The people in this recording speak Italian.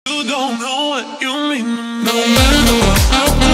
You don't know what you mean. No matter what I do.